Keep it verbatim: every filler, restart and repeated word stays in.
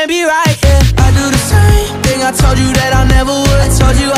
can't be right, yeah. I do the same thing I told you that I never would. I told you